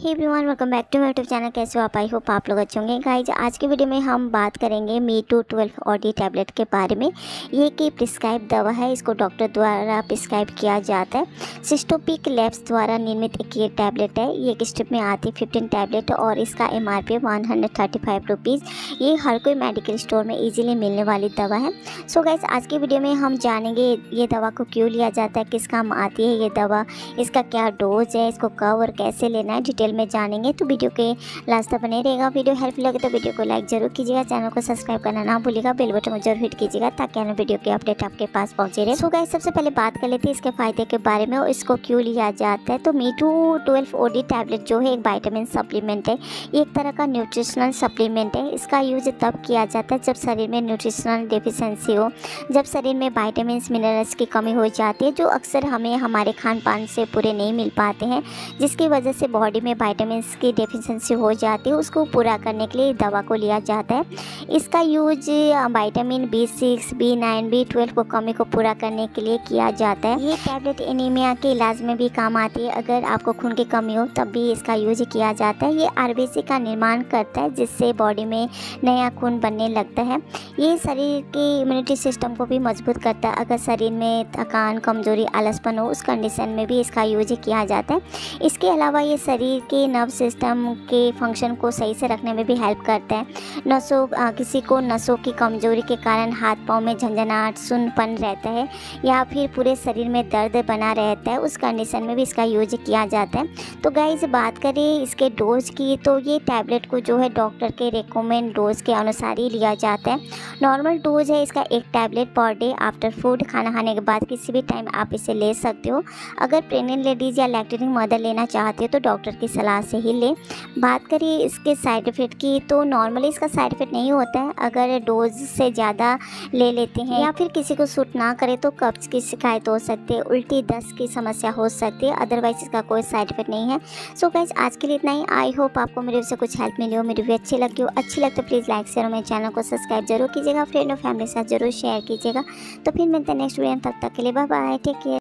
Hey everyone, welcome back to my YouTube channel. कैसे हो आप? आई होप आप लोग अच्छे होंगे। गाइज, आज की वीडियो में हम बात करेंगे मीटू 12 ऑडी टैबलेट के बारे में। ये कि प्रिस्क्राइब दवा है, इसको डॉक्टर द्वारा प्रिस्क्राइब किया जाता है। सिस्टोपिक लैब्स द्वारा निर्मित एक ये टैबलेट है। ये एक स्ट्रिप में आती है 15 टैबलेट और इसका MRP 135 रुपीज़। ये हर कोई मेडिकल स्टोर में ईजिली मिलने वाली दवा है। सो गाइज, आज की वीडियो में हम जानेंगे ये दवा को क्यों लिया जाता है, किस काम आती है ये दवा, इसका क्या डोज है, इसको कब और कैसे लेना है, डिटेल में जानेंगे। तो वीडियो के लास्ट तक बने रहेगा। वीडियो हेल्पफुल लगे तो वीडियो को लाइक जरूर कीजिएगा, चैनल को सब्सक्राइब करना ना भूलिएगा, बेल बटन को जरूर हिट कीजिएगा ताकि आने वीडियो के अपडेट आपके पास पहुंचे रहे। सो गाइस, सबसे पहले बात कर लेते हैं इसके फायदे के बारे में और इसको क्यों लिया जाता है। तो मीटू 12 OD टैबलेट जो है एक विटामिन सप्लीमेंट है। ये एक तरह का न्यूट्रिशनल सप्लीमेंट है। इसका यूज तब किया जाता है जब शरीर में न्यूट्रिशनल डेफिशिएंसी हो, जब शरीर में विटामिन मिनरल्स की कमी हो जाती है जो अक्सर हमें हमारे खान पान से पूरे नहीं मिल पाते हैं, जिसकी वजह से बॉडी में विटामिन की डेफिशिएंसी हो जाती है। उसको पूरा करने के लिए दवा को लिया जाता है। इसका use vitamin B6, B9, B12 को कमी को पूरा करने के लिए किया जाता है। ये टैबलेट एनीमिया के इलाज में भी काम आती है। अगर आपको खून की कमी हो तब भी इसका यूज किया जाता है। ये RBC का निर्माण करता है जिससे बॉडी में नया खून बनने लगता है। ये शरीर की इम्यूनिटी सिस्टम को भी मजबूत करता है। अगर शरीर में थकान, कमजोरी, आलसपन हो, उस कंडीशन में भी इसका यूज किया जाता है। इसके अलावा ये शरीर के नर्व सिस्टम के फंक्शन को सही से रखने में भी हेल्प करता है। किसी को नसों की कमजोरी के कारण हाथ पाँव में झंझनाहट, सुन्नपन रहता है या फिर पूरे शरीर में दर्द बना रहता है, उस कंडीशन में भी इसका यूज किया जाता है। तो गाइस, बात करें इसके डोज की, तो ये टैबलेट को जो है डॉक्टर के रिकमेंड डोज के अनुसार ही लिया जाता है। नॉर्मल डोज है इसका 1 tablet per day after food, खाना खाने के बाद किसी भी टाइम आप इसे ले सकते हो। अगर प्रेग्नेंट लेडीज़ या लैक्टेटिंग मदर लेना चाहती हो तो डॉक्टर की सलाह से ही लें। बात करिए इसके साइड इफ़ेक्ट की, तो नॉर्मली इसका साइड इफ़ेक्ट नहीं होता है। अगर डोज से ज़्यादा ले लेते हैं या फिर किसी को सूट ना करे तो कब्ज़ की शिकायत हो सकती है, उल्टी दस्त की समस्या हो सकती है। अदरवाइज इसका कोई साइड इफ़ेक्ट नहीं है। सो गाइस, आज के लिए इतना ही। आई होप आपको मेरे से कुछ हेल्प मिली हो, मेरी वीडियो अच्छी लगी हो। अच्छी लगे तो प्लीज़ लाइक शेयर और मेरे चैनल को सब्सक्राइब जरूर कीजिएगा, फ्रेंड और फैमिली के साथ जरूर शेयर कीजिएगा। तो फिर मिलते हैं नेक्स्ट वीडियो में, तब तक के लिए बाय बाय, टेक केयर।